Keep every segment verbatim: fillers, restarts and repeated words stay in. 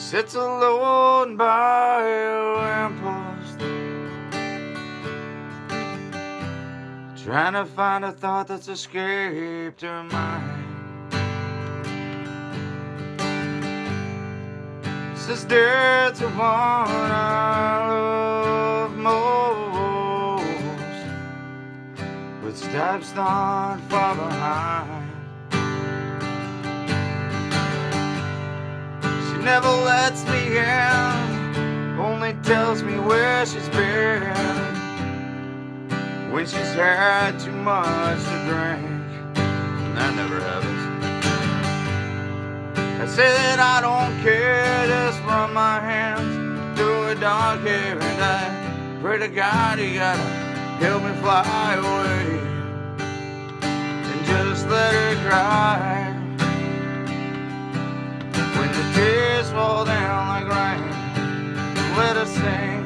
sits alone by a lamppost, trying to find a thought that's escaped her mind. Sister to one I love most, with steps not far behind. She never lets me in, only tells me where she's been when she's had too much to drink. That never happens. I say that I don't care, just run my hands through her dark hair, and I pray to God He gotta help me fly away and just let her cry. When the tears fall down like rain, let her sing.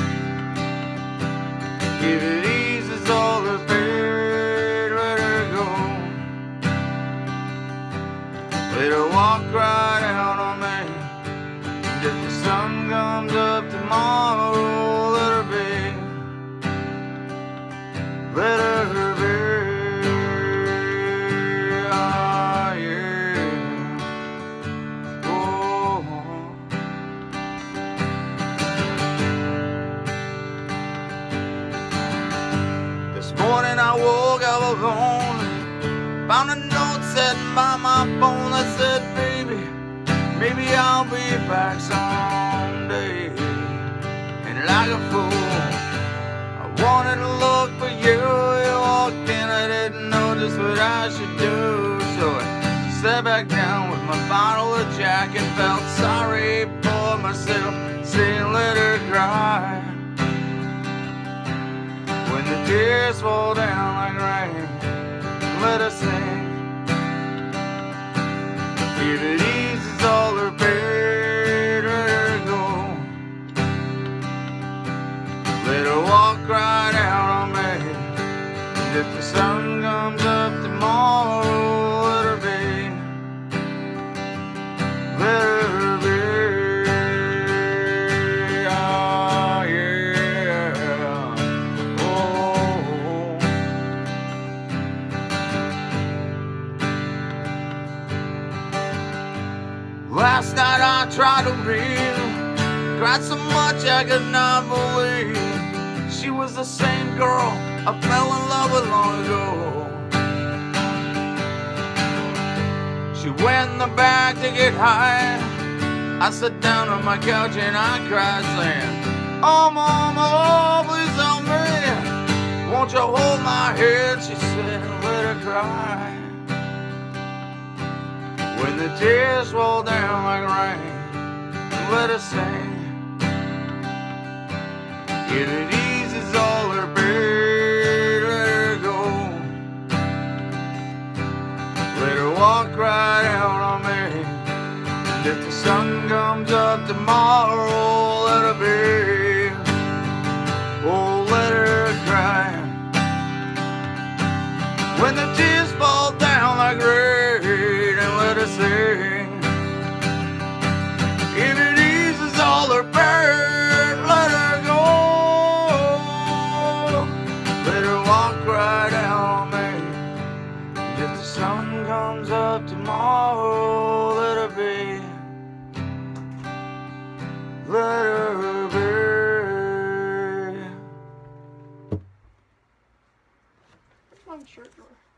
If it eases all her pain, let her go. Let her walk right out on me. And if the sun comes up tomorrow, let her be. Let her be. Ah, yeah. Oh. This morning I woke up alone, found a note sitting by my phone that said, baby, maybe I'll be back someday. And like a fool, I wanted to look for you. You walked in, I didn't know just what I should do. So I sat back down with my bottle of Jack and felt sorry for myself, saying let her cry. When the tears fall down like rain, let her sing. If it eases all her pain, let her go. Let her walk right out on me. And if the sun comes up tomorrow, let her be. Let her be. Ah, yeah. Oh. Last night I tried to read, cried so much I could not believe she was the same girl I fell in love with long ago. She went in the back to get high. I sat down on my couch and I cried, saying, oh mama, oh, please help me. Won't you hold my hand? She said, let her cry. When the tears fall down like rain, let her sing. If it eases all her pain, let her go. Let her walk right out on me. And if the sun comes up tomorrow, let her be. Oh, let her cry. When the tears fall down like rain, and let her sing. If it eases all her pain, let her go. Let her walk right out on me. And if the sun comes up tomorrow, let her be. Let her be. On shirt drawer.